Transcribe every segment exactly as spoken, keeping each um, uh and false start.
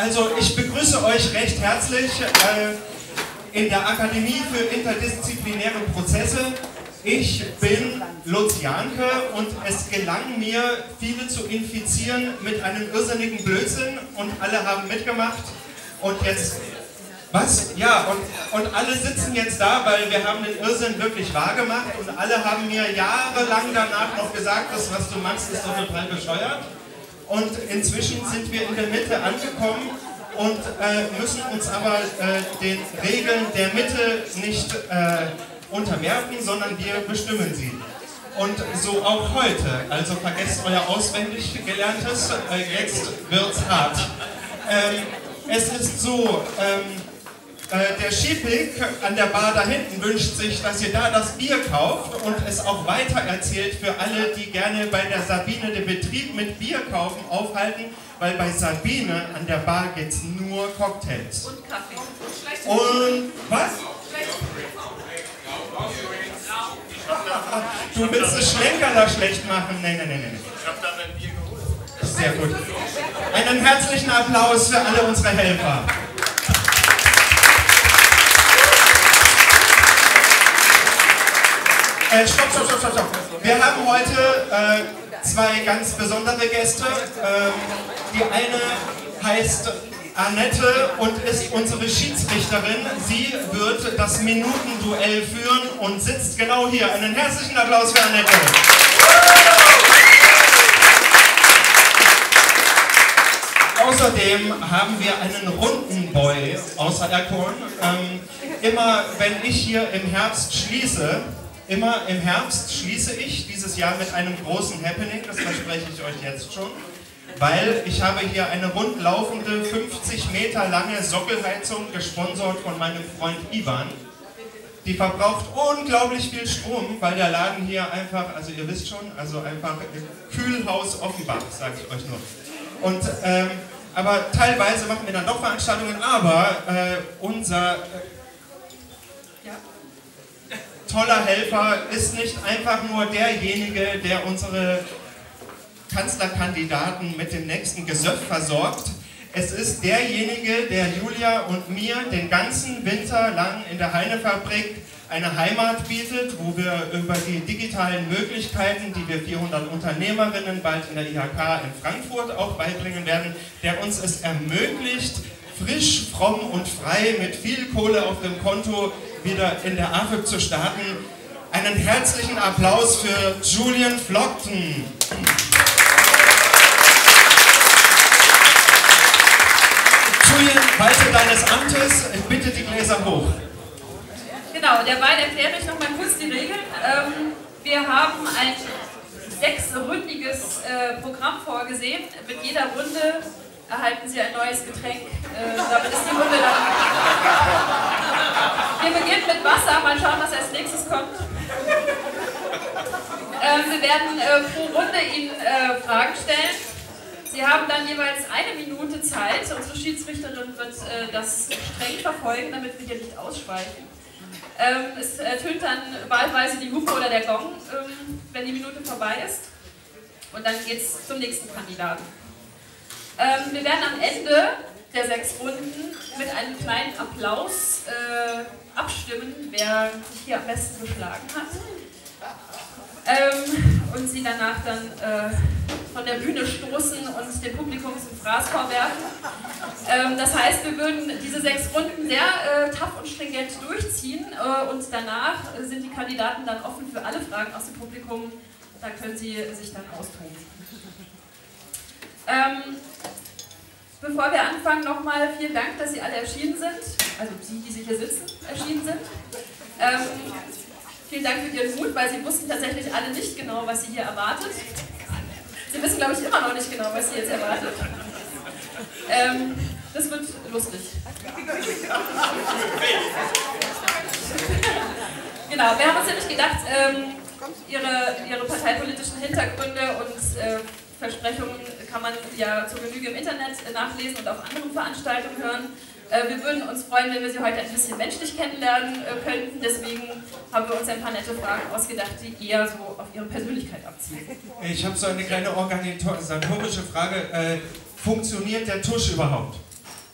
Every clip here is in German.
Also ich begrüße euch recht herzlich äh, in der Akademie für interdisziplinäre Prozesse. Ich bin Lutz Jahnke und es gelang mir, viele zu infizieren mit einem irrsinnigen Blödsinn und alle haben mitgemacht und jetzt... Was? Ja, und, und alle sitzen jetzt da, weil wir haben den Irrsinn wirklich wahr gemacht und alle haben mir jahrelang danach noch gesagt, das, was du machst, ist doch total bescheuert. Und inzwischen sind wir in der Mitte angekommen und äh, müssen uns aber äh, den Regeln der Mitte nicht äh, unterwerfen, sondern wir bestimmen sie. Und so auch heute. Also vergesst euer auswendig Gelerntes, äh, jetzt wird's hart. Ähm, es ist so, ähm, Äh, der Schipik an der Bar da hinten wünscht sich, dass ihr da das Bier kauft und es auch weiter erzählt für alle, die gerne bei der Sabine den Betrieb mit Bier kaufen aufhalten, weil bei Sabine an der Bar gibt es nur Cocktails. Und Kaffee. Und was? Du willst das Schlenkerler schlecht machen? Nein, nein, nein, nein. Ich hab da mein Bier geholt. Sehr gut. Einen herzlichen Applaus für alle unsere Helfer. Äh, stopp, stopp, stopp, stopp, stopp. Wir haben heute äh, zwei ganz besondere Gäste. Ähm, die eine heißt Annette und ist unsere Schiedsrichterin. Sie wird das Minutenduell führen und sitzt genau hier. Einen herzlichen Applaus für Annette. Außerdem haben wir einen Rundenboy außer Erkorn. Ähm, immer wenn ich hier im Herbst schließe, Immer im Herbst schließe ich dieses Jahr mit einem großen Happening, das verspreche ich euch jetzt schon, weil ich habe hier eine rundlaufende fünfzig Meter lange Sockelheizung gesponsert von meinem Freund Ivan. Die verbraucht unglaublich viel Strom, weil der Laden hier einfach, also ihr wisst schon, also einfach Kühlhaus Offenbach, sage ich euch nur. Und, ähm, aber teilweise machen wir dann doch Veranstaltungen, aber äh, unser... Äh, toller Helfer ist nicht einfach nur derjenige, der unsere Kanzlerkandidaten mit dem nächsten Gesöff versorgt. Es ist derjenige, der Julia und mir den ganzen Winter lang in der Heinefabrik eine Heimat bietet, wo wir über die digitalen Möglichkeiten, die wir vierhundert Unternehmerinnen bald in der I H K in Frankfurt auch beibringen werden, der uns es ermöglicht, frisch, fromm und frei mit viel Kohle auf dem Konto wieder in der A F Y P zu starten. Einen herzlichen Applaus für Julian Flockton. Julian, walte deines Amtes, bitte die Gläser hoch. Genau, derweil erkläre ich noch mal kurz die Regeln. Ähm, wir haben ein sechsründiges äh, Programm vorgesehen. Mit jeder Runde erhalten Sie ein neues Getränk. Äh, damit ist die Runde dann... Wir beginnen mit Wasser, mal schauen, was als nächstes kommt. Äh, wir werden äh, pro Runde Ihnen äh, Fragen stellen. Sie haben dann jeweils eine Minute Zeit. Unsere Schiedsrichterin wird äh, das streng verfolgen, damit wir hier nicht ausschweifen. Ähm, es ertönt dann wahlweise die Hupe oder der Gong, ähm, wenn die Minute vorbei ist. Und dann geht es zum nächsten Kandidaten. Ähm, wir werden am Ende der sechs Runden mit einem kleinen Applaus äh, abstimmen, wer sich hier am besten geschlagen hat. Ähm, und sie danach dann äh, von der Bühne stoßen und dem Publikum zum Fraßkorb werfen. Ähm, das heißt, wir würden diese sechs Runden sehr äh, tough und stringent durchziehen äh, und danach äh, sind die Kandidaten dann offen für alle Fragen aus dem Publikum. Da können sie sich dann austoben. Ähm, bevor wir anfangen, nochmal vielen Dank, dass Sie alle erschienen sind, also Sie, die Sie hier sitzen, erschienen sind. Ähm, vielen Dank für Ihren Mut, weil Sie wussten tatsächlich alle nicht genau, was Sie hier erwartet. Sie wissen, glaube ich, immer noch nicht genau, was Sie jetzt erwartet. Ähm, das wird lustig. Genau, wir haben uns nämlich gedacht, ähm, ihre, ihre parteipolitischen Hintergründe und äh, Versprechungen kann man ja zur Genüge im Internet nachlesen und auf anderen Veranstaltungen hören. Äh, wir würden uns freuen, wenn wir Sie heute ein bisschen menschlich kennenlernen äh, könnten. Deswegen haben wir uns ein paar nette Fragen ausgedacht, die eher so auf Ihre Persönlichkeit abzielen. Ich habe so eine kleine organisatorische Frage. Äh, funktioniert der Tusch überhaupt?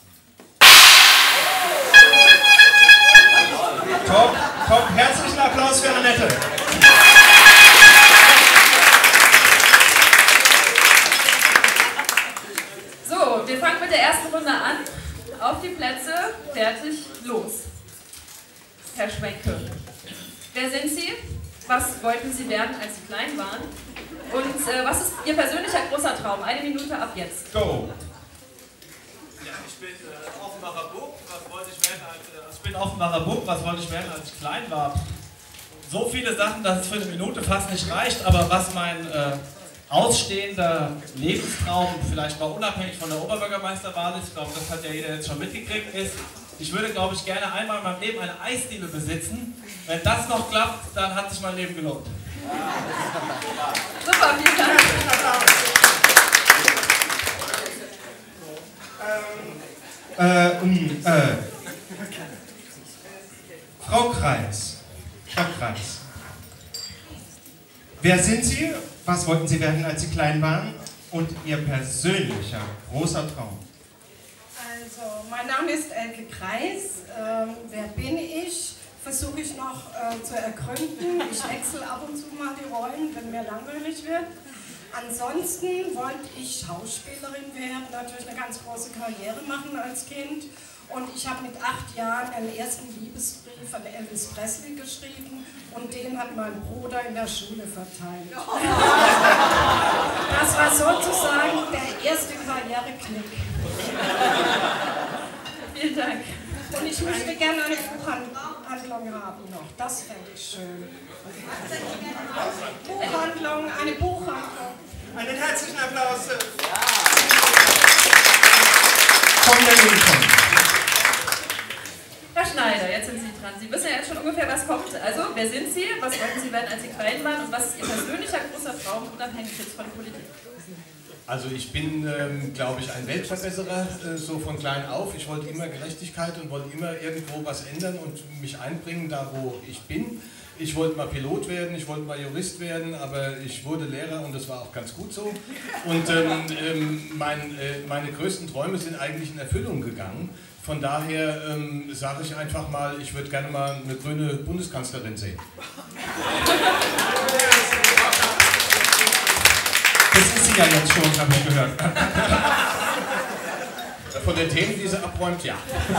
los. Herr Schwenke, wer sind Sie? Was wollten Sie werden, als Sie klein waren? Und äh, was ist Ihr persönlicher großer Traum? Eine Minute ab jetzt. Go! Ja, ich bin äh, Offenbacher Bub. Was wollte ich werden, als äh, ich bin Offenbacher Bub. Was wollte ich werden, als ich klein war? So viele Sachen, dass es für eine Minute fast nicht reicht. Aber was mein äh, ausstehender Lebenstraum, vielleicht mal unabhängig von der Oberbürgermeisterwahl ist, ich glaube, das hat ja jeder jetzt schon mitgekriegt, ist, ich würde, glaube ich, gerne einmal in meinem Leben eine Eisdiele besitzen. Wenn das noch klappt, dann hat sich mein Leben gelohnt. Super, vielen Dank. Ähm, äh, um, äh, Frau Kreis, Frau Kreis, wer sind Sie? Was wollten Sie werden, als Sie klein waren? Und Ihr persönlicher großer Traum? Also, mein Name ist Elke Kreis. Ähm, wer bin ich? Versuche ich noch äh, zu ergründen. Ich wechsle ab und zu mal die Rollen, wenn mir langweilig wird. Ansonsten wollte ich Schauspielerin werden, natürlich eine ganz große Karriere machen als Kind. Und ich habe mit acht Jahren einen ersten Liebesbrief an Elvis Presley geschrieben und den hat mein Bruder in der Schule verteilt. Das war sozusagen der erste Karriereknick. Vielen Dank. Und ich möchte gerne eine Buchhandlung haben noch, das fände ich schön. Buchhandlung, eine Buchhandlung. Einen herzlichen Applaus von der Linken. Herr Schneider, jetzt sind Sie dran. Sie wissen ja jetzt schon ungefähr, was kommt. Also, wer sind Sie? Was wollten Sie werden, als Sie klein waren? Und was ist Ihr persönlicher großer Traum, unabhängig jetzt von Politik? Also ich bin, ähm, glaube ich, ein Weltverbesserer, äh, so von klein auf. Ich wollte immer Gerechtigkeit und wollte immer irgendwo was ändern und mich einbringen, da wo ich bin. Ich wollte mal Pilot werden, ich wollte mal Jurist werden, aber ich wurde Lehrer und das war auch ganz gut so. Und ähm, ähm, mein, äh, meine größten Träume sind eigentlich in Erfüllung gegangen. Von daher ähm, sage ich einfach mal, ich würde gerne mal eine grüne Bundeskanzlerin sehen. Das ist sie ja jetzt schon, habe ich gehört. Von den Themen, die sie abräumt, ja.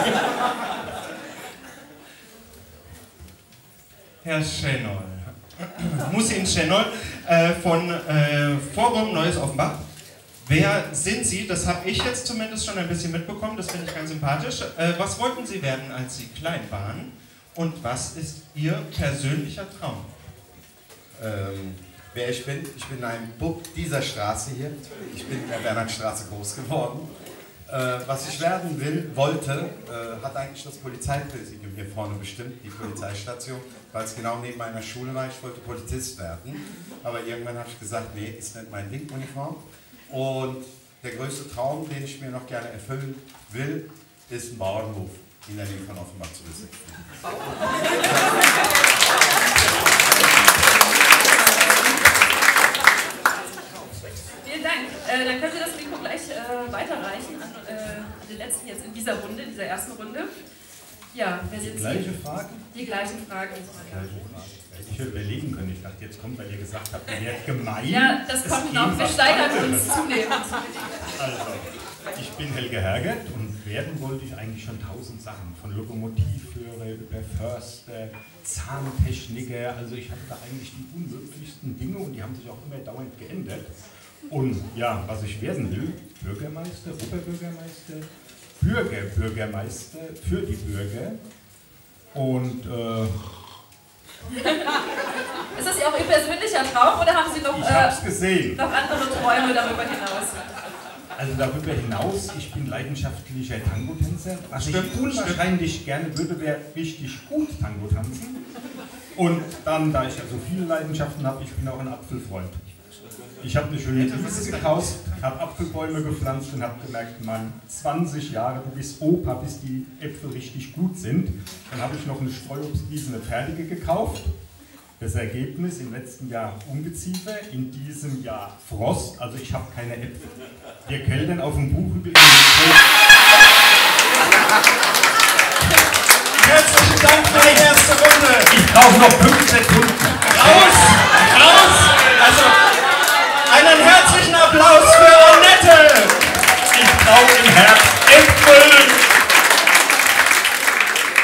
Herr Schenoll, Musin Schenoll äh, von äh, Forum Neues Offenbach. Wer sind Sie? Das habe ich jetzt zumindest schon ein bisschen mitbekommen, das finde ich ganz sympathisch. Äh, was wollten Sie werden, als Sie klein waren? Und was ist Ihr persönlicher Traum? Ähm, wer ich bin? Ich bin ein Bub dieser Straße hier. Ich bin in der Bernhardstraße groß geworden. Äh, was ich werden will, wollte, äh, hat eigentlich das Polizeipräsidium hier vorne bestimmt, die Polizeistation, weil es genau neben meiner Schule war. Ich wollte Polizist werden, aber irgendwann habe ich gesagt, nee, ist nicht mein Ding, Uniform. Und der größte Traum, den ich mir noch gerne erfüllen will, ist ein Bauernhof in der Nähe von Offenbach zu besitzen. Vielen Dank. Äh, dann können Sie das Mikro gleich äh, weiterreichen an, äh, an den letzten jetzt in dieser Runde, in dieser ersten Runde. Ja, wer sind Sie? Die gleiche Frage? Die gleichen Fragen. Ich hätte überlegen können. Ich dachte, jetzt kommt, weil ihr gesagt habt, ihr werdet gemein. Ja, das Es kommt geht noch. Wir was steigern anderes. uns zunehmend. Also, ich bin Helge Hergert und werden wollte ich eigentlich schon tausend Sachen. Von Lokomotivführer über Förster, Zahntechniker. Also ich hatte da eigentlich die unmöglichsten Dinge und die haben sich auch immer dauernd geändert. Und ja, was ich werden will, Bürgermeister, Oberbürgermeister, Bürgerbürgermeister für die Bürger. Und äh, Ist das auch Ihr persönlicher Traum oder haben Sie noch, ich habe es äh, gesehen. noch andere Träume darüber hinaus? Also darüber hinaus, ich bin leidenschaftlicher Tango-Tänzer. Was Stimmt, ich unwahrscheinlich gerne würde, wäre richtig gut Tango tanzen. Und dann, da ich ja so viele Leidenschaften habe, ich bin auch ein Apfelfreund. Ich habe eine schöne Wiese gekauft, habe Apfelbäume gepflanzt und habe gemerkt, Mann, zwanzig Jahre, du bist Opa, bis die Äpfel richtig gut sind. Dann habe ich noch eine Streuobstwiese, eine fertige gekauft. Das Ergebnis im letzten Jahr Ungeziefer, in diesem Jahr Frost, also ich habe keine Äpfel. Wir keltern auf dem Buch über Herzlichen Dank für die erste Runde. Ich brauche noch fünf Sekunden. Raus! Raus! Also, einen herzlichen Applaus für Annette! Ich brauche im Herbst Äpfel.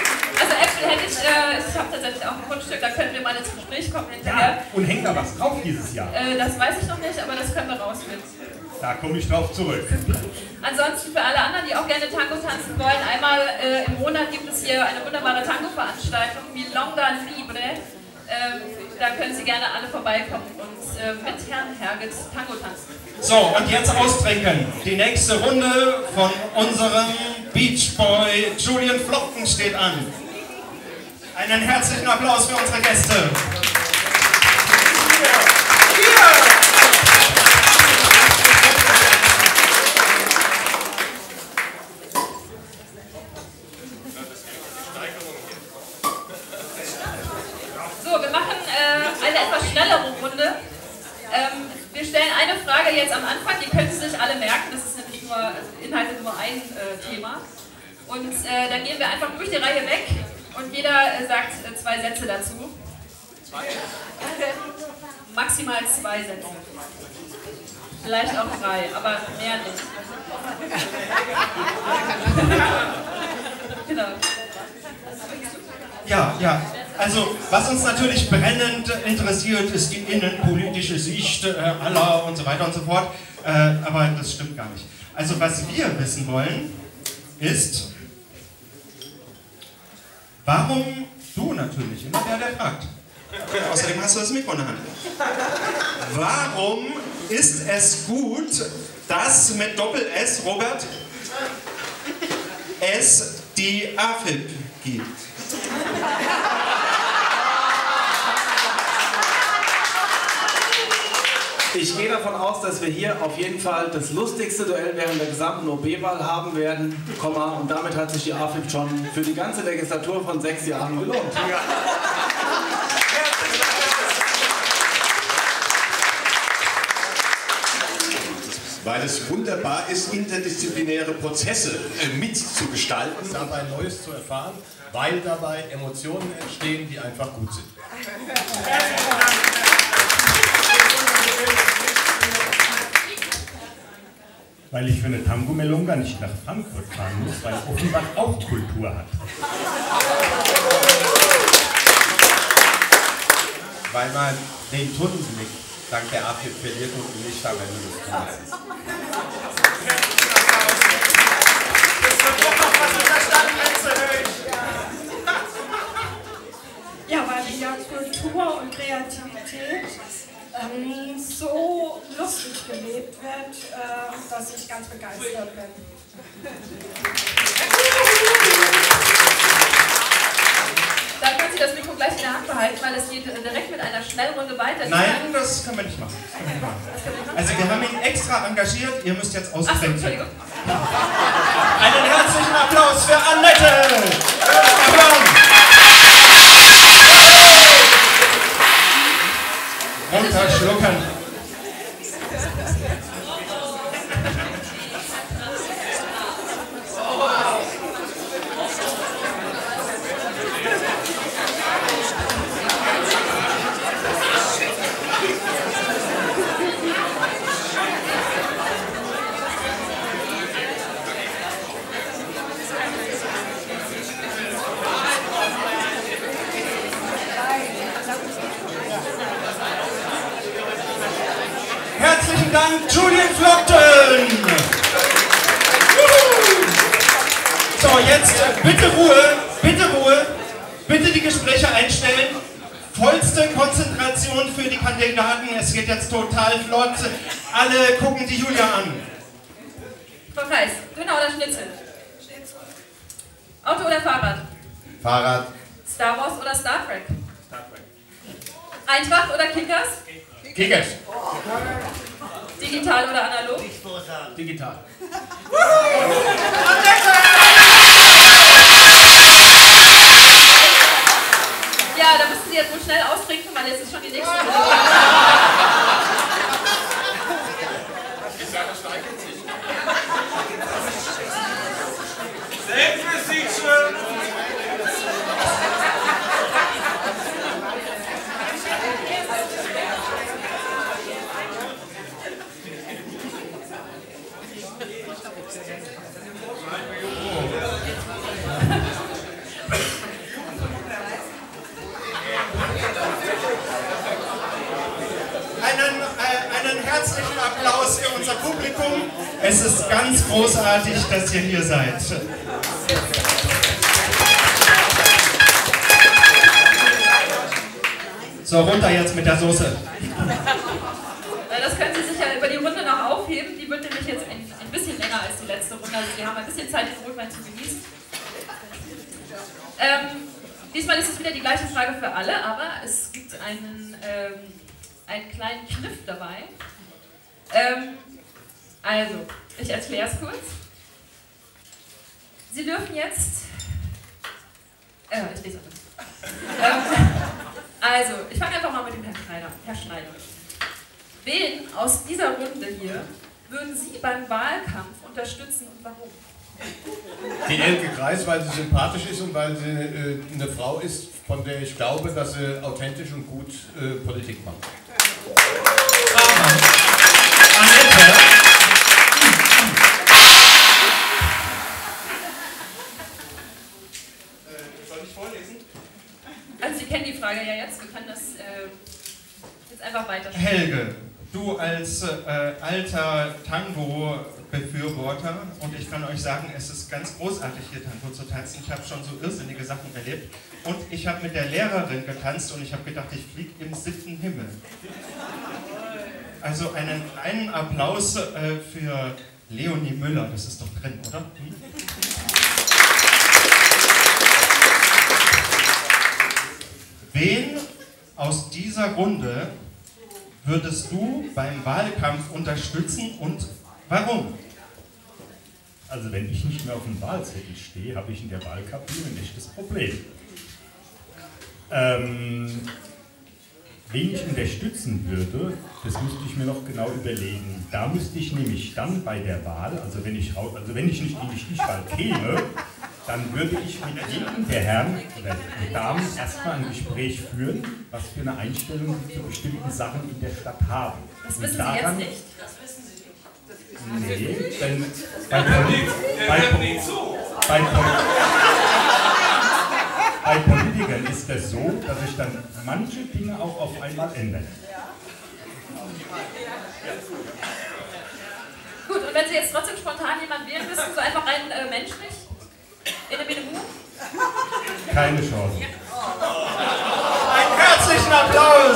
äh, ich habe tatsächlich auch ein Grundstück, da können wir mal ins Gespräch kommen hinterher. Ja, und hängt da was drauf dieses Jahr? Äh, das weiß ich noch nicht, aber das können wir rausfinden. Da komme ich drauf zurück. Ansonsten für alle anderen, die auch gerne Tango tanzen wollen, einmal äh, im Monat gibt es hier eine wunderbare Tango-Veranstaltung, Milonga Libre. Ähm, da können Sie gerne alle vorbeikommen und äh, mit Herrn Herget Tango tanzen. So, und jetzt austrinken. Die nächste Runde von unserem Beach Boy Julian Flocken steht an. Einen herzlichen Applaus für unsere Gäste. So, wir machen äh, eine etwas schnellere Runde. Ähm, wir stellen eine Frage jetzt am Anfang, die können Sie sich alle merken, das ist nämlich nur, also Inhalte nur ein äh, Thema. Und äh, dann gehen wir einfach durch die Reihe weg und jeder äh, sagt äh, zwei Sätze dazu. Zwei? Maximal zwei Sätze. Vielleicht auch drei, aber mehr nicht. Genau. Ja, ja. Also, was uns natürlich brennend interessiert, ist die innenpolitische Sicht äh, aller und so weiter und so fort. Äh, aber das stimmt gar nicht. Also, was wir wissen wollen, ist, warum du natürlich, immer der, der fragt. Außerdem hast du das Mikro in der Hand. Warum ist es gut, dass mit Doppel-S, Robert, es die A F I P gibt? Ich gehe davon aus, dass wir hier auf jeden Fall das lustigste Duell während der gesamten O B-Wahl haben werden, Komma, und damit hat sich die A F I P schon für die ganze Legislatur von sechs Jahren gelohnt. Weil es wunderbar ist, interdisziplinäre Prozesse äh, mitzugestalten. Dabei Neues zu erfahren, weil dabei Emotionen entstehen, die einfach gut sind. Weil ich für eine Tango-Milonga nicht nach Frankfurt fahren muss, weil Offenbach auch Kultur hat. Weil man den Tunnelblick dank der A F I P verliert und nicht am Ende des Tunnels ist. Ja, weil ja Kultur und Kreativität ähm, so lustig gelebt wird, äh, dass ich ganz begeistert bin. Dann können Sie das Mikro gleich in der Hand behalten, weil es geht direkt mit einer Schnellrunde weiter. Nein, das können wir nicht machen. Das können wir nicht machen. Also wir haben ihn extra engagiert, ihr müsst jetzt Achso, austrinken. Entschuldigung. Einen herzlichen Applaus für Annette! Applaus! Runterschlucken. Herzlichen Dank, Julian Flocken! So, jetzt bitte Ruhe, bitte Ruhe, bitte die Gespräche einstellen. Vollste Konzentration für die Kandidaten, es geht jetzt total flott. Alle gucken die Julia an. Frau Kreis, Döner oder Schnitzel? Auto oder Fahrrad? Fahrrad. Star Wars oder Star Trek? Star Trek. Eintracht oder Kickers? Kickers. Digital oder analog? Digital. Ja, da müssen Sie jetzt wohl schnell austrinken, weil jetzt ist schon die nächste Runde. Applaus für unser Publikum. Es ist ganz großartig, dass ihr hier seid. So, runter jetzt mit der Soße. Das können Sie sich ja über die Runde noch aufheben. Die wird nämlich jetzt ein, ein bisschen länger als die letzte Runde. Also Sie haben ein bisschen Zeit, den Rotwein zu genießen. Ähm, diesmal ist es wieder die gleiche Frage für alle, aber es gibt einen, ähm, einen kleinen Kniff dabei. Ähm, also, ich erkläre es kurz. Sie dürfen jetzt... Äh, ich lese das. ähm, also, ich fange einfach mal mit dem Herrn Schneider. Herr Schneider. Wen aus dieser Runde hier würden Sie beim Wahlkampf unterstützen und warum? Die Elke Kreis, weil sie sympathisch ist und weil sie äh, eine Frau ist, von der ich glaube, dass sie authentisch und gut äh, Politik macht. Annette. Soll ich vorlesen? Also Sie kennen die Frage ja jetzt, wir können das äh, jetzt einfach weiterspielen. Helge, du als äh, alter Tango-Befürworter, und ich kann euch sagen, es ist ganz großartig hier Tango zu tanzen. Ich habe schon so irrsinnige Sachen erlebt und ich habe mit der Lehrerin getanzt und ich habe gedacht, ich fliege im siebten Himmel. Also einen kleinen Applaus äh, für Leonie Müller, das ist doch drin, oder? Hm? Wen aus dieser Runde würdest du beim Wahlkampf unterstützen und warum? Also wenn ich nicht mehr auf dem Wahlzettel stehe, habe ich in der Wahlkabine ein echtes Problem. Ähm, wen ich unterstützen würde, das müsste ich mir noch genau überlegen. Da müsste ich nämlich dann bei der Wahl, also wenn ich, also wenn ich nicht in die Stichwahl käme, dann würde ich mit jedem der Herren oder der Damen erstmal ein Gespräch führen, was für eine Einstellung sie zu bestimmten Sachen in der Stadt haben. Das Und wissen daran, Sie jetzt nicht? Nee, denn bei, Poli bei, Poli bei, Poli bei Politikern ist es so, dass sich dann manche Dinge auch auf einmal ändern. Gut, und wenn Sie jetzt trotzdem spontan jemanden wählen müssten, so einfach rein äh, menschlich? In der Minute? Keine Chance. Einen herzlichen Applaus!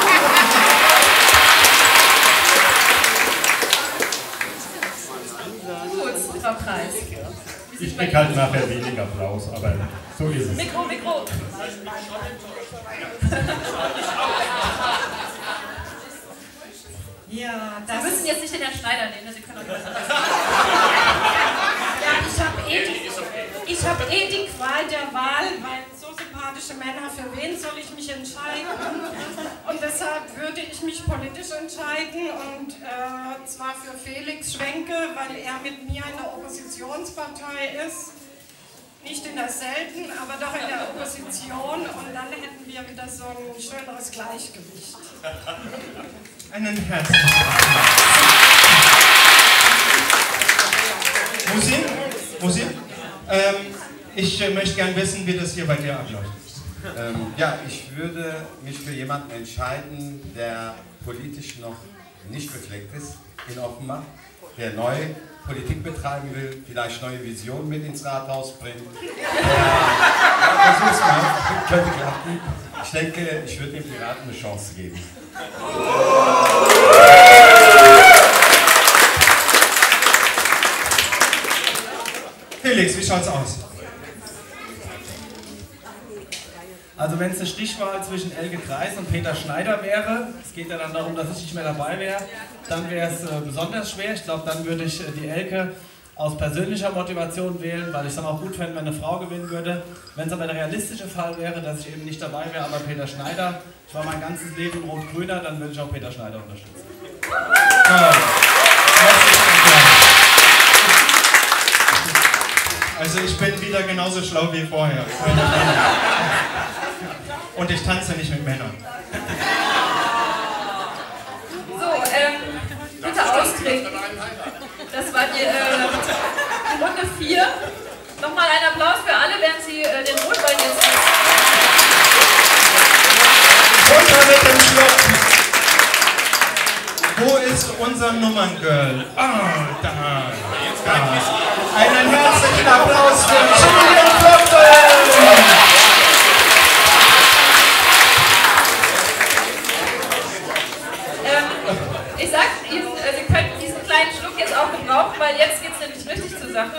Gut, Frau Kreis. Ich krieg halt nachher weniger Applaus, aber so ist es. Mikro, Mikro. Ja, Sie das müssen jetzt nicht den Herrn Schneider nehmen, Sie können auch jemand anderes. Ja, ich habe eh, die- ich hab eh die Qual der Wahl, weil so sympathische Männer, für wen soll ich mich entscheiden? Und deshalb würde ich mich politisch entscheiden und äh, zwar für Felix Schwenke, weil er mit mir in der Oppositionspartei ist. Nicht in derselben, aber doch in der Opposition und dann hätten wir wieder so ein schöneres Gleichgewicht. Einen herzlichen Applaus. Musi, Musi, ähm, ich äh, möchte gern wissen, wie das hier bei dir abläuft. Ähm, ja, ich würde mich für jemanden entscheiden, der politisch noch nicht befleckt ist in Offenbach, der neu Politik betreiben will, vielleicht neue Visionen mit ins Rathaus bringen. Ja, versuch's mal, könnte klappen. Ich denke, ich würde den Piraten eine Chance geben. Felix, wie schaut's aus? Also wenn es eine Stichwahl zwischen Elke Kreis und Peter Schneider wäre, es geht ja dann darum, dass ich nicht mehr dabei wäre, dann wäre es äh, besonders schwer. Ich glaube, dann würde ich äh, die Elke aus persönlicher Motivation wählen, weil ich es dann auch gut fände, wenn eine Frau gewinnen würde. Wenn es aber der realistische Fall wäre, dass ich eben nicht dabei wäre, aber Peter Schneider, ich war mein ganzes Leben Rot-Grüner, dann würde ich auch Peter Schneider unterstützen. Toll. Also ich bin wieder genauso schlau wie vorher. Und ich tanze nicht mit Männern. So, ähm, bitte austrinken. Das war die, äh, die Runde vier. Nochmal ein Applaus für alle, während Sie äh, den Rotwein jetzt trinken. Runter mit dem Schluck! Wo ist ist unser Nummerngirl? Ah, da. da. Einen herzlichen Applaus für Julian Klopfe! Ähm, ich sag Ihnen, äh, Sie können diesen kleinen Schluck jetzt auch gebrauchen, weil jetzt geht es nämlich richtig zur Sache.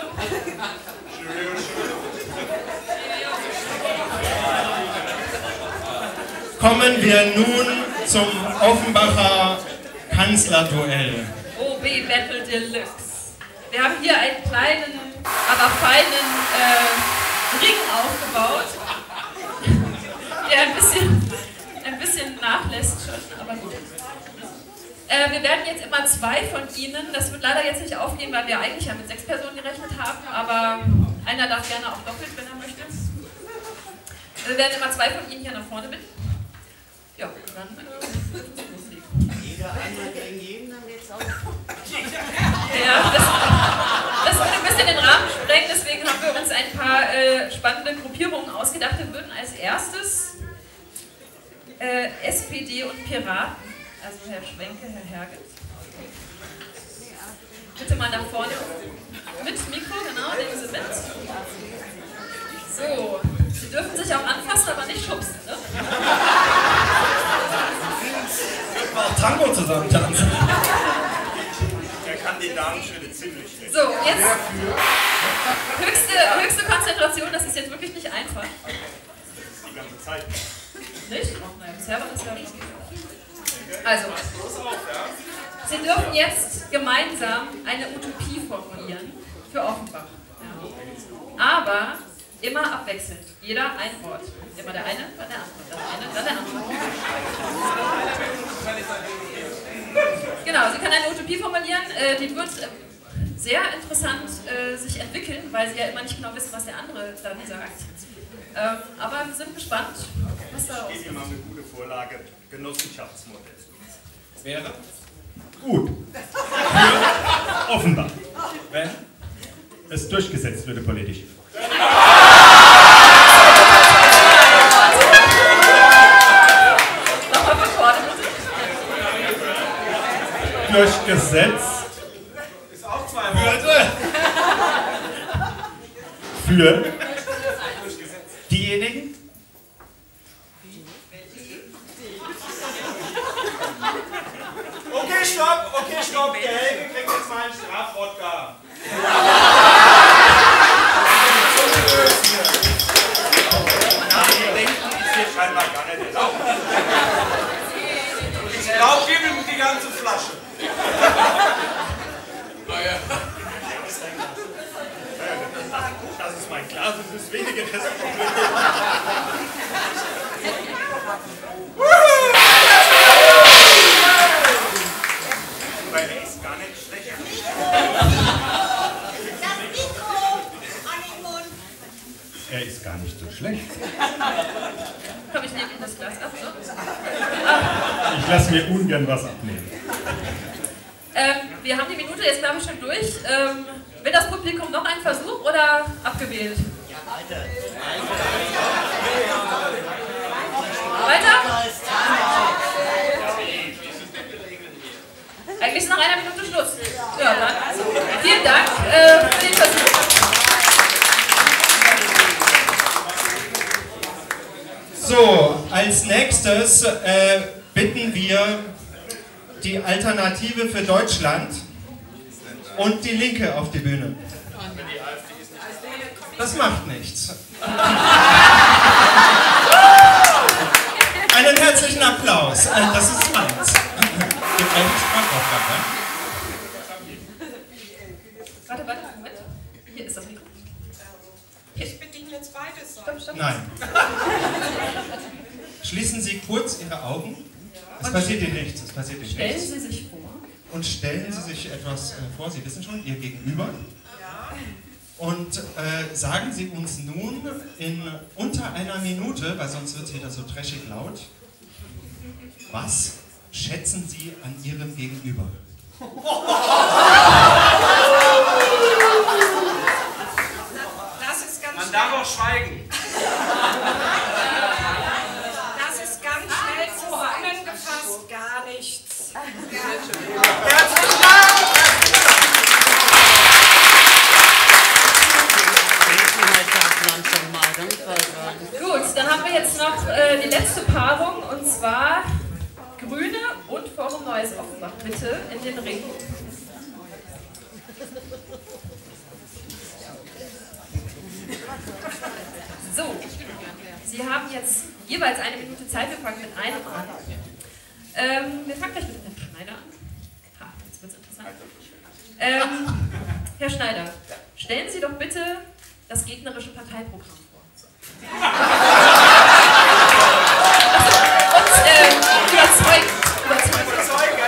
Kommen wir nun zum Offenbacher Kanzlerduell. O B Battle Deluxe. Wir haben hier einen kleinen, aber feinen äh, Ring aufgebaut, der ein bisschen, ein bisschen nachlässt schon, aber gut. Äh, wir werden jetzt immer zwei von Ihnen, das wird leider jetzt nicht aufgehen, weil wir eigentlich ja mit sechs Personen gerechnet haben, aber einer darf gerne auch doppelt, wenn er möchte. Wir werden immer zwei von Ihnen hier nach vorne bitten. Ja, dann äh, dürfen Sie loslegen. Jeder einer gegen jeden, dann geht's auch. Ja, das, das würde ein bisschen den Rahmen sprengen, deswegen haben wir uns ein paar äh, spannende Gruppierungen ausgedacht. Wir würden als erstes äh, S P D und Piraten, also Herr Schwenke, Herr Herget, bitte mal nach vorne mit Mikro, genau, nehmen Sie mit. So, Sie dürfen sich auch anfassen, aber nicht schubsen, ne? Wir können auch Tango zusammen tanzen. Der kann die Damenschritte ziemlich schlecht. So, jetzt höchste, höchste Konzentration, das ist jetzt wirklich nicht einfach. Die ganze Zeit. Nicht? Oh nein, bisher war das ja nicht. Also, Sie dürfen jetzt gemeinsam eine Utopie formulieren für Offenbach. Ja. Aber immer abwechselnd. Jeder ein Wort. Immer der eine, dann der andere, dann der eine, dann der andere. Genau, Sie können eine Utopie formulieren, die wird sehr interessant sich entwickeln, weil Sie ja immer nicht genau wissen, was der andere dann sagt. Aber wir sind gespannt, was da rauskommt. Ich gebe mal eine gute Vorlage, Genossenschaftsmodell. Wäre? Gut. Für Offenbach. Wenn? Es durchgesetzt würde politisch. Nochmal von vorne, bitte. Durchgesetzt Ist auch zwei Worte. für Diejenigen? Okay, stopp, okay, stopp. Der Helge kriegt jetzt mal einen Strafwodka. scheinbar gar nicht erlaubt. Ich glaube, gib ihm die ganze Flasche. Das ist mein Glas, das ist weniger das Problem. Aber er ist gar nicht schlecht. Das Mikro an den Mund. Er ist gar nicht so schlecht. Komm, ich nehme Ihnen das Glas ab, so. Ich lasse mir ungern was abnehmen. Ähm, wir haben die Minute jetzt, glaube ich, schon durch. Ähm, will das Publikum noch einen Versuch oder abgewählt? Ja, weiter. Weiter? Eigentlich ist nach einer Minute Schluss. Ja, dann. Vielen Dank äh, für den Versuch. So, als nächstes äh, bitten wir die Alternative für Deutschland und die Linke auf die Bühne. Das macht nichts. Einen herzlichen Applaus. Äh, Das ist meins. Warte, warte, Moment. Hier ist das Mikro. Ich bediene jetzt beides. Stopp, stopp. Nein. Schließen Sie kurz Ihre Augen. Es passiert Ihnen nichts. Es passiert Ihnen Stellen nichts. Sie sich vor. Und stellen Sie sich etwas äh, vor. Sie wissen schon, Ihr Gegenüber. Und äh, sagen Sie uns nun in unter einer Minute, weil sonst wird es wieder so trashig laut, was schätzen Sie an Ihrem Gegenüber? Das ist ganz Man darf auch schweigen. Das ist ganz schnell zusammengefasst, gar nichts. Er haben wir jetzt noch äh, die letzte Paarung, und zwar Grüne und Forum Neues Offenbach. Bitte in den Ring. So, Sie haben jetzt jeweils eine Minute Zeit. Wir fangen mit einem an. Ähm, wir fangen gleich mit Herrn Schneider an. Ha, jetzt wird es interessant. Ähm, Herr Schneider, stellen Sie doch bitte das gegnerische Parteiprogramm vor. Und äh, überzeugen. Überzeugen.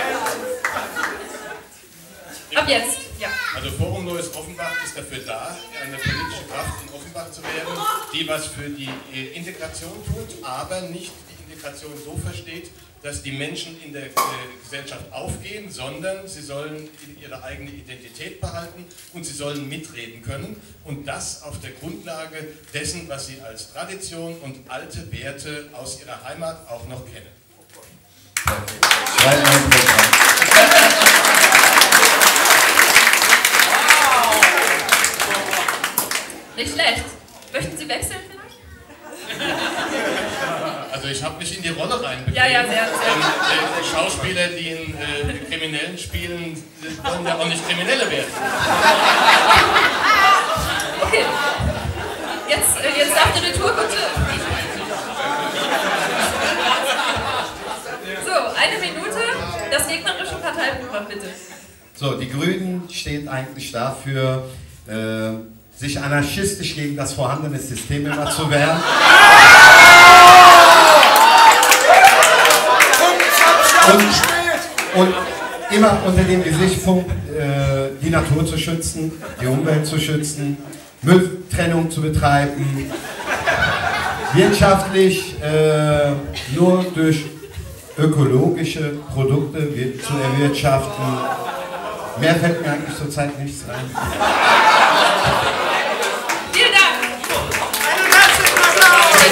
Ab jetzt, ja. Also Forum Neues Offenbach ist dafür da, eine politische Kraft in Offenbach zu werden, die was für die Integration tut, aber nicht die Integration so versteht, dass die Menschen in der äh, Gesellschaft aufgehen, sondern sie sollen ihre eigene Identität behalten und sie sollen mitreden können, und das auf der Grundlage dessen, was sie als Tradition und alte Werte aus ihrer Heimat auch noch kennen. Nicht schlecht. Möchten Sie wechseln vielleicht? Also ich habe mich in die Rolle reinbegeben. Ja, ja, sehr, sehr. Ähm, äh, Schauspieler, die in äh, Kriminellen spielen, äh, wollen ja auch nicht Kriminelle werden. Okay. Jetzt, äh, jetzt darf die Retour bitte. So, eine Minute. Das gegnerische Parteiprogramm bitte. So, die Grünen steht eigentlich dafür, äh, sich anarchistisch gegen das vorhandene System immer zu wehren. Und, und immer unter dem Gesichtspunkt, äh, die Natur zu schützen, die Umwelt zu schützen, Mülltrennung zu betreiben, wirtschaftlich äh, nur durch ökologische Produkte zu erwirtschaften. Mehr fällt mir eigentlich zurzeit nichts ein. Vielen Dank. Einen herzlichen Applaus.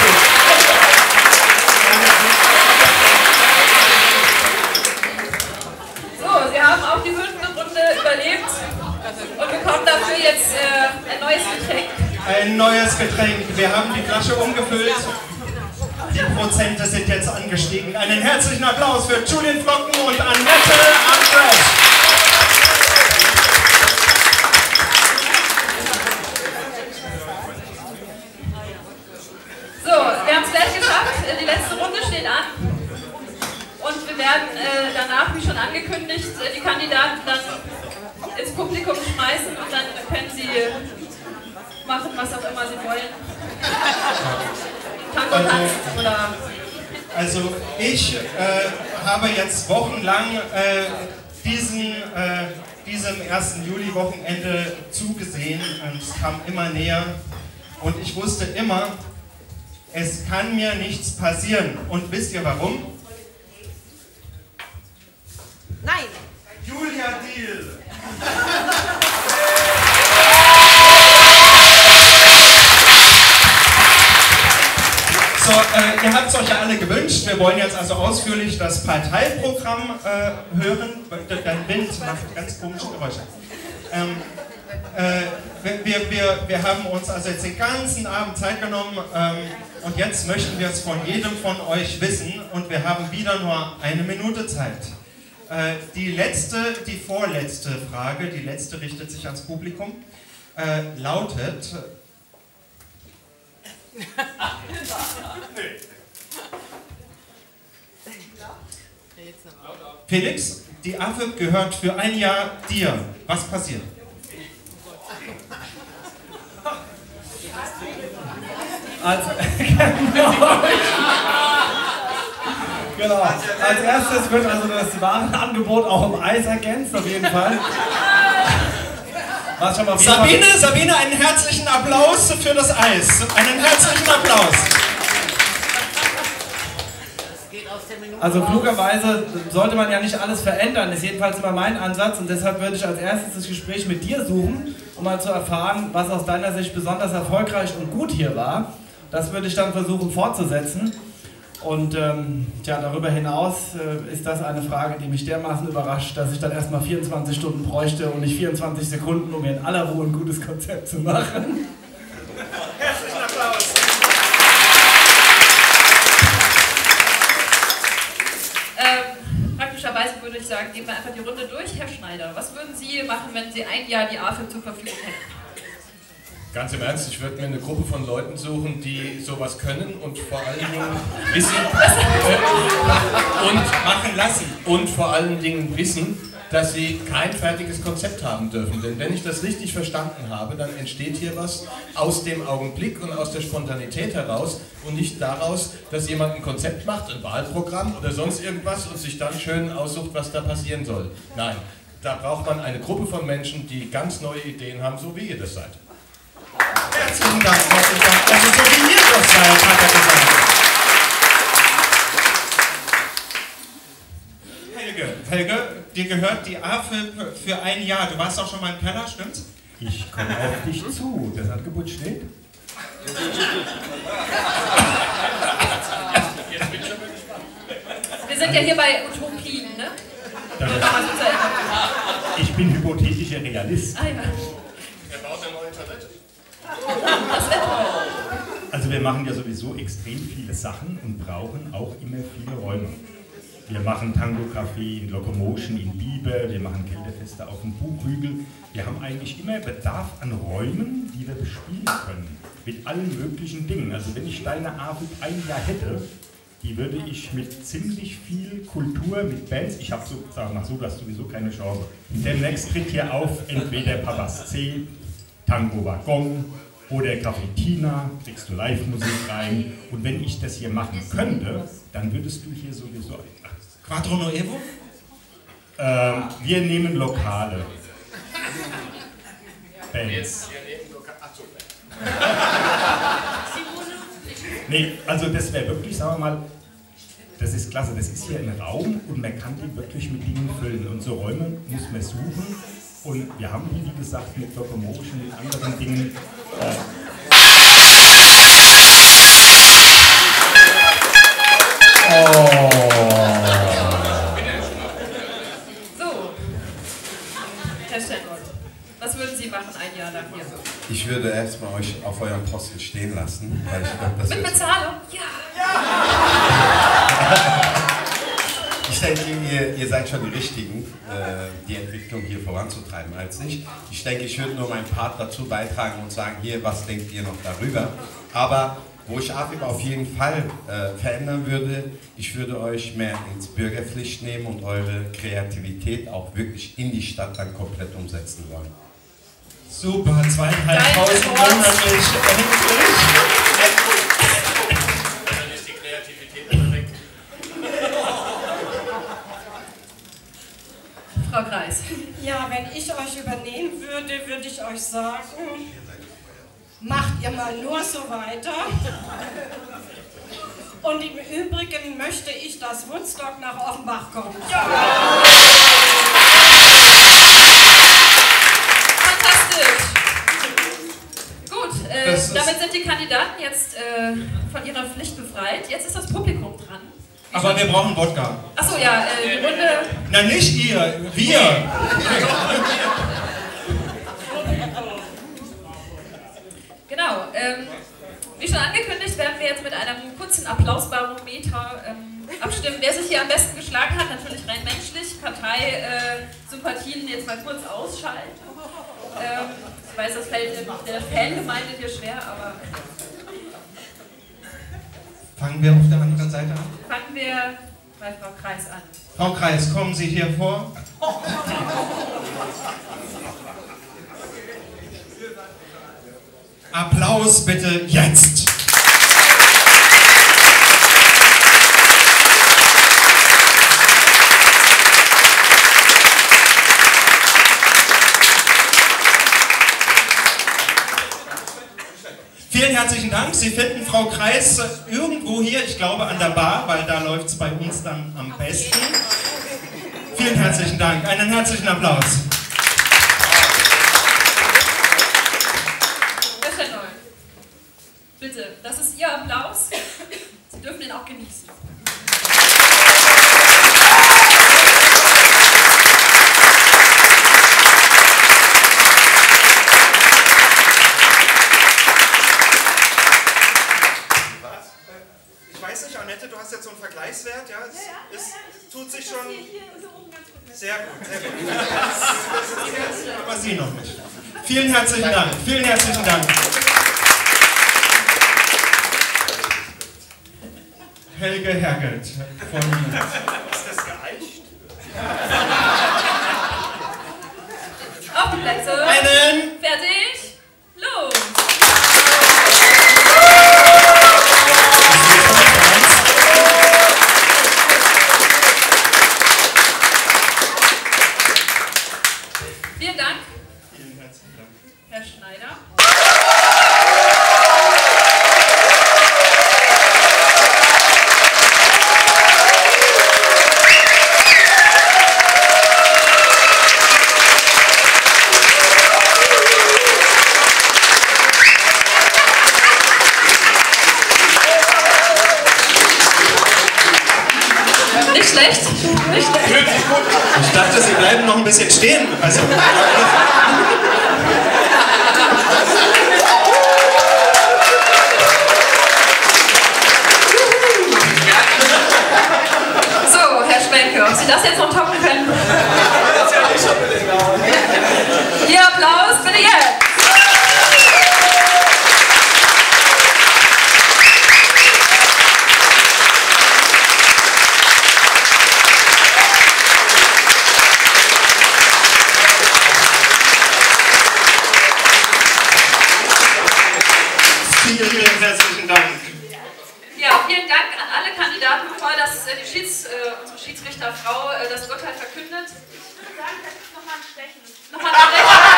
So, Sie haben auch die fünfte Runde überlebt und bekommen dafür jetzt äh, ein neues Getränk. Ein neues Getränk. Wir haben die Flasche umgefüllt. Die Prozente sind jetzt angestiegen. Einen herzlichen Applaus für Julian Flocken und Annette Andresch. So, wir haben es gleich geschafft. Die letzte Runde steht an. Und wir werden äh, danach, wie schon angekündigt, die Kandidaten dann ins Publikum schmeißen und dann können sie machen, was auch immer sie wollen. Tango tanzen oder... Also ich äh, habe jetzt wochenlang äh, diesen, äh, diesem ersten Juli-Wochenende zugesehen, und es kam immer näher, und ich wusste immer, es kann mir nichts passieren. Und wisst ihr warum? Nein. Julia Deal. So, äh, ihr habt es euch ja alle gewünscht. Wir wollen jetzt also ausführlich das Parteiprogramm äh, hören. Dein Wind macht ganz komische Geräusche. Ähm, äh, wir, wir, wir haben uns also jetzt den ganzen Abend Zeit genommen, ähm, und jetzt möchten wir es von jedem von euch wissen, und wir haben wieder nur eine Minute Zeit. Äh, die letzte, die vorletzte Frage, die letzte richtet sich ans Publikum, äh, lautet... Felix, die A F I P gehört für ein Jahr dir. Was passiert? Also, genau. Als erstes wird also das Warenangebot auch um Eis ergänzt, auf jeden Fall. Was schon mal Sabine, Sabine, einen herzlichen Applaus für das Eis. Einen herzlichen Applaus. Also klugerweise sollte man ja nicht alles verändern, ist jedenfalls immer mein Ansatz, und deshalb würde ich als erstes das Gespräch mit dir suchen, um mal zu erfahren, was aus deiner Sicht besonders erfolgreich und gut hier war. Das würde ich dann versuchen fortzusetzen. Und ähm, tja, darüber hinaus äh, ist das eine Frage, die mich dermaßen überrascht, dass ich dann erstmal vierundzwanzig Stunden bräuchte und nicht vierundzwanzig Sekunden, um mir in aller Ruhe ein gutes Konzept zu machen. Herzlichen Applaus. würde ich sagen, gehen wir einfach die Runde durch. Herr Schneider, was würden Sie machen, wenn Sie ein Jahr die AFIP zur Verfügung hätten? Ganz im Ernst, ich würde mir eine Gruppe von Leuten suchen, die sowas können und vor allen Dingen wissen äh, und machen lassen und vor allen Dingen wissen, dass sie kein fertiges Konzept haben dürfen. Denn wenn ich das richtig verstanden habe, dann entsteht hier was aus dem Augenblick und aus der Spontanität heraus und nicht daraus, dass jemand ein Konzept macht, ein Wahlprogramm oder sonst irgendwas und sich dann schön aussucht, was da passieren soll. Nein, da braucht man eine Gruppe von Menschen, die ganz neue Ideen haben, so wie ihr das seid. Herzlichen Dank, herzlichen Dank. Also so wie ihr das seid, hat er gesagt. Helge, Helge, dir gehört die AFIP für ein Jahr. Du warst auch schon mal im Keller, stimmt's? Ich komme auf dich zu. Das Angebot steht. Wir sind ja hier bei Utopien, ne? Das ist, ich bin hypothetischer Realist. Ah, ja. Er baut eine neue Toilette. Das wäre toll. Also wir machen ja sowieso extrem viele Sachen und brauchen auch immer viele Räume. Wir machen Tango-Café in Locomotion in Bieber, wir machen Kältefeste auf dem Buchhügel. Wir haben eigentlich immer Bedarf an Räumen, die wir bespielen können. Mit allen möglichen Dingen. Also wenn ich deine AFIP ein Jahr hätte, die würde ich mit ziemlich viel Kultur, mit Bands, ich habe so, sag mal so, du hast sowieso keine Chance. Demnächst tritt hier auf entweder Papas C, Tango Waggon oder Café Tina, kriegst du Live-Musik rein. Und wenn ich das hier machen könnte, dann würdest du hier sowieso... Quattro Nuevo? Ähm, wir nehmen Lokale. Bands. Nee, also das wäre wirklich, sagen wir mal, das ist klasse, das ist hier ein Raum und man kann den wirklich mit Dingen füllen. Und so Räume muss man suchen. Und wir haben die, wie gesagt, mit Locomotion, mit anderen Dingen. Äh, Oh. So, Herr Steinroth, was würden Sie machen ein Jahr lang hier? Ich würde erstmal euch auf eurem Posten stehen lassen, weil ich glaube, das Mit wird... Bezahlung? Ja! Ich denke, ihr, ihr seid schon die Richtigen, äh, die Entwicklung hier voranzutreiben als ich. Ich denke, ich würde nur meinen Part dazu beitragen und sagen, hier, was denkt ihr noch darüber? Aber wo ich AFIP auf jeden Fall äh, verändern würde, ich würde euch mehr ins Bürgerpflicht nehmen und eure Kreativität auch wirklich in die Stadt dann komplett umsetzen wollen. Super, zweieinhalbtausend monatlich. Dann ist die Kreativität direkt. Frau Kreis. Ja, wenn ich euch übernehmen würde, würde ich euch sagen, macht ihr mal nur so weiter. Und im Übrigen möchte ich, dass Woodstock nach Offenbach kommt. Ja! Fantastisch! Gut, äh, damit sind die Kandidaten jetzt äh, von ihrer Pflicht befreit. Jetzt ist das Publikum dran. Wie Aber schon? wir brauchen Wodka. Achso, ja, äh, die Runde... Na, nicht ihr, wir! Genau, ähm, wie schon angekündigt, werden wir jetzt mit einem kurzen Applausbarometer ähm, abstimmen, wer sich hier am besten geschlagen hat. Natürlich rein menschlich, Parteisympathien äh, jetzt mal kurz ausschalten. Ähm, ich weiß, das fällt in der Fangemeinde hier schwer, aber... Fangen wir auf der anderen Seite an. Fangen wir bei Frau Kreis an. Frau Kreis, kommen Sie hier vor. Applaus bitte jetzt! Vielen herzlichen Dank. Sie finden Frau Kreis irgendwo hier, ich glaube an der Bar, weil da läuft es bei uns dann am besten. Vielen herzlichen Dank. Einen herzlichen Applaus. Herr Steinroth, bitte, das ist Ihr Applaus. Sie dürfen ihn auch genießen. Ich weiß nicht, Annette, du hast jetzt so einen Vergleichswert, ja? Es, Ja, ja, es ja, ja. tut sich Ich schon... hier, hier so oben ganz gut mit. Sehr gut, sehr gut. Aber Sie noch nicht. Vielen herzlichen Dank, vielen herzlichen Dank. Helge Hergelt von... Ist das geeicht? Auf die Plätze. Einen. Fertig. Los. Vielen Dank. Vielen herzlichen Dank. Herr Schneider. Nicht schlecht. Nicht schlecht. Ich dachte, Sie bleiben noch ein bisschen stehen. Also, So, Herr Schwenke, ob Sie das jetzt noch toppen können? Ihr Applaus, bitte jetzt! vielen, vielen herzlichen Dank. Ja, vielen Dank an alle Kandidaten. Toll, dass äh, die Schieds, äh, unsere Schiedsrichterfrau äh, das Urteil verkündet. Ich würde sagen, das ist nochmal ein Stechen. Nochmal ein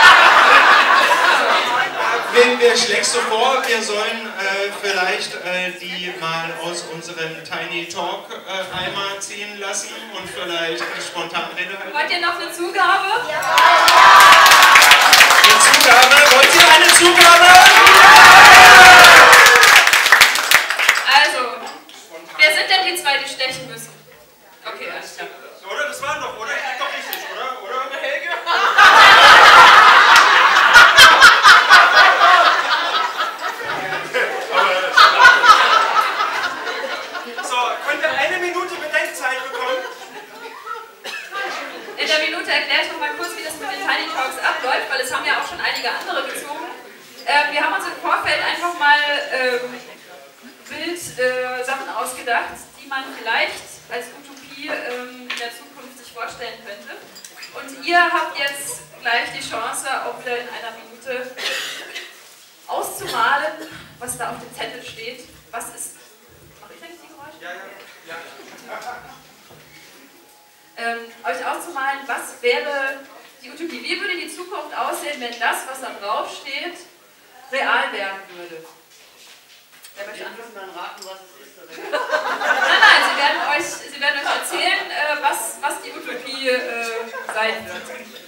Stechen. Wen, wer schlägst du vor? Wir sollen äh, vielleicht äh, die mal aus unserem Tiny Talk äh, einmal ziehen lassen und vielleicht eine Spontanrede halten. Wollt ihr noch eine Zugabe? Ja. Eine Zugabe? Wollt ihr eine Zugabe? Also, wer sind denn die zwei, die stechen müssen? Okay, alles klar. Oder? Das waren doch, oder? Ich doch richtig, oder? Oder? Helge? So, könnt ihr eine Minute Bedenkzeit bekommen? In der Minute erkläre ich noch mal kurz, wie das mit den Tiny Talks abläuft, weil es haben ja auch schon einige andere gezogen. Ähm, wir haben uns im Vorfeld einfach mal ähm, wild äh, Sachen ausgedacht, die man vielleicht als Utopie ähm, in der Zukunft sich vorstellen könnte. Und ihr habt jetzt gleich die Chance, auch wieder in einer Minute auszumalen, was da auf dem Zettel steht. Was ist... Mache ich eigentlich die Geräusche? Ja, ja. ja. Ähm, euch auszumalen, was wäre die Utopie? Wie würde die Zukunft aussehen, wenn das, was da drauf steht, real werden würde? Wer möchte anfangen? Dann raten, was es ist, oder? Nein, nein, sie werden euch, sie werden euch erzählen, äh, was, was die Utopie äh, sein wird.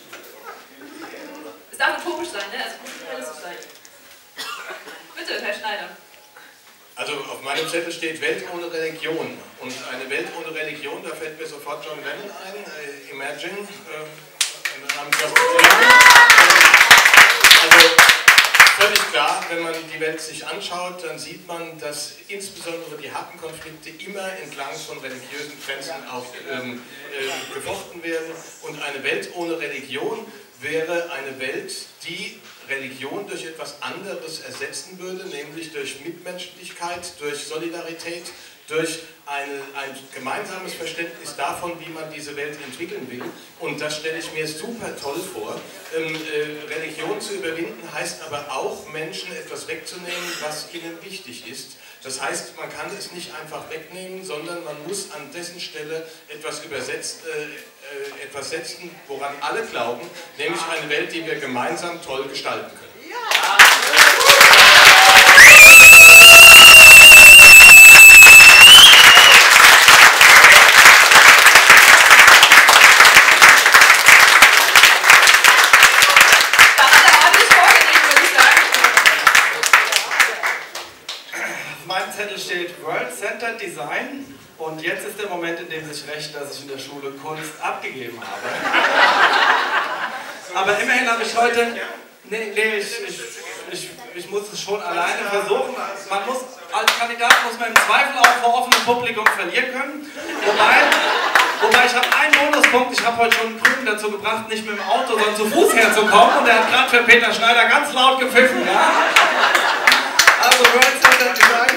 Es darf utopisch sein, ne? Also muss nicht realistisch sein. Bitte, Herr Schneider. Also auf meinem Zettel steht Welt ohne Religion. Und eine Welt ohne Religion, da fällt mir sofort John Lennon ein, äh, Imagine. Äh, haben Sie das gesehen? Also völlig klar, wenn man die Welt sich anschaut, dann sieht man, dass insbesondere die harten Konflikte immer entlang von religiösen Grenzen auch ähm, äh, gefochten werden. Und eine Welt ohne Religion wäre eine Welt, die Religion durch etwas anderes ersetzen würde, nämlich durch Mitmenschlichkeit, durch Solidarität, durch eine, ein gemeinsames Verständnis davon, wie man diese Welt entwickeln will. Und das stelle ich mir super toll vor. Ähm, äh, Religion zu überwinden heißt aber auch, Menschen etwas wegzunehmen, was ihnen wichtig ist. Das heißt, man kann es nicht einfach wegnehmen, sondern man muss an dessen Stelle etwas übersetzt, äh, äh, etwas setzen, woran alle glauben, nämlich eine Welt, die wir gemeinsam toll gestalten können. Ja. Steht World Centered Design und jetzt ist der Moment, in dem sich rächt, dass ich in der Schule Kunst abgegeben habe. Aber immerhin habe ich heute, nee, nee ich, ich, ich ich muss es schon alleine versuchen. Man muss, als Kandidat muss man im Zweifel auch vor offenem Publikum verlieren können. Wobei, wobei ich habe einen Bonuspunkt, ich habe heute schon einen Grünen dazu gebracht, nicht mit dem Auto, sondern zu Fuß herzukommen. Und der hat gerade für Peter Schneider ganz laut gepfiffen. Ja? Also World Center Design.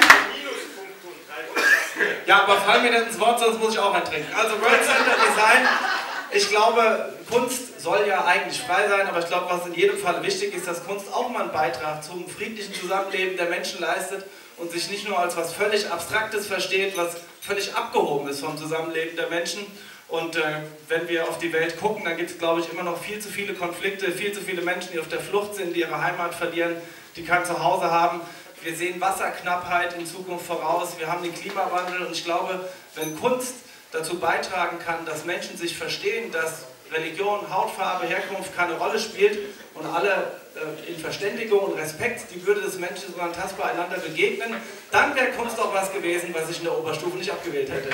Ja, aber fall mir nicht ins Wort, sonst muss ich auch eintrinken. Also World Center Design, ich glaube, Kunst soll ja eigentlich frei sein, aber ich glaube, was in jedem Fall wichtig ist, dass Kunst auch mal einen Beitrag zum friedlichen Zusammenleben der Menschen leistet und sich nicht nur als was völlig Abstraktes versteht, was völlig abgehoben ist vom Zusammenleben der Menschen. Und äh, wenn wir auf die Welt gucken, dann gibt es, glaube ich, immer noch viel zu viele Konflikte, viel zu viele Menschen, die auf der Flucht sind, die ihre Heimat verlieren, die kein Zuhause haben. Wir sehen Wasserknappheit in Zukunft voraus, wir haben den Klimawandel und ich glaube, wenn Kunst dazu beitragen kann, dass Menschen sich verstehen, dass Religion, Hautfarbe, Herkunft keine Rolle spielt und alle äh, in Verständigung und Respekt die Würde des Menschen unantastbar einander begegnen, dann wäre Kunst auch was gewesen, was ich in der Oberstufe nicht abgewählt hätte.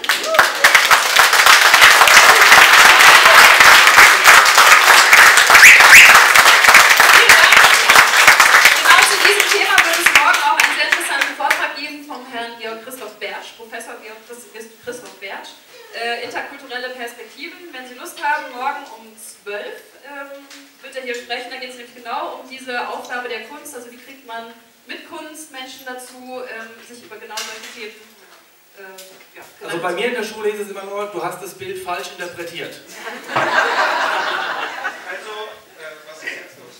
Professor Georg Christoph Bertsch, äh, interkulturelle Perspektiven. Wenn Sie Lust haben, morgen um zwölf ähm, wird er hier sprechen. Da geht es nämlich genau um diese Aufgabe der Kunst, also wie kriegt man mit Kunst Menschen dazu, ähm, sich über genau solche Themen äh, ja, also bei mir in der Schule hieß es immer nur, du hast das Bild falsch interpretiert. Also, äh, was ist jetzt los?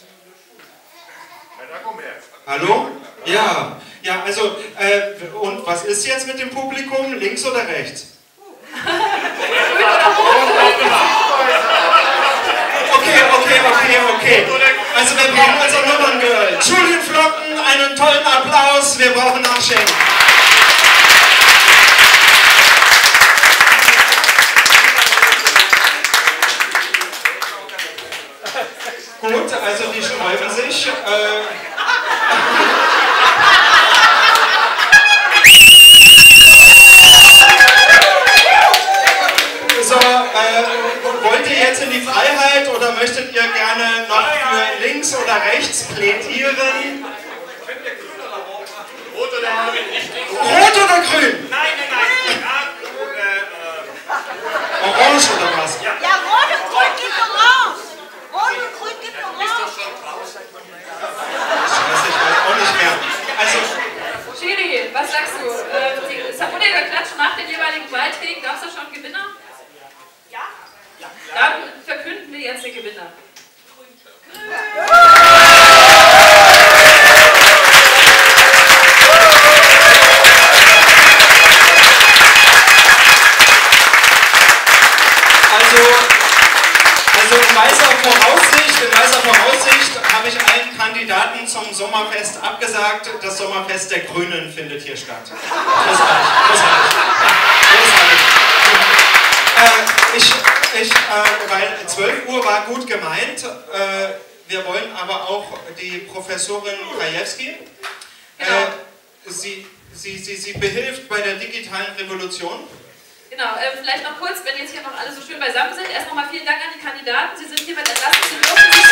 Hallo? Ja, ja, also, äh, und was ist jetzt mit dem Publikum? Links oder rechts? Okay, okay, okay, okay. Also wir brauchen unser Nummerngirl. Julian Flocken, einen tollen Applaus, wir brauchen Nachschenken. Gut, also die sträuben sich. Äh, So, äh, wollt ihr jetzt in die Freiheit oder möchtet ihr gerne noch für links oder rechts plädieren? Rot oder grün? Rot oder grün? Nein, nein, nein. Ja, äh, Orange oder was? Ja, rot und grün geht voraus. Rot und grün geht voraus. Scheiße, ich weiß auch nicht mehr. Also, Schiri, was sagst du? Äh, es wurde ja geklatscht nach den jeweiligen Beiträgen. Gab es da schon Gewinner? Ja? Ja. Dann verkünden wir jetzt den Gewinner. also, also in weißer Voraussicht, in weißer Voraussicht habe ich allen Kandidaten zum Sommerfest abgesagt. Das Sommerfest der Grünen findet hier statt. Großartig, großartig. Großartig. Äh, ich, ich, äh, weil zwölf Uhr war gut gemeint. Äh, wir wollen aber auch die Professorin Krajewski. Genau. Äh, sie, sie, sie, sie behilft bei der digitalen Revolution. Genau, äh, vielleicht noch kurz, wenn jetzt hier noch alle so schön beisammen sind. Erst nochmal vielen Dank an die Kandidaten. Sie sind hiermit entlassen. Sie dürfen sich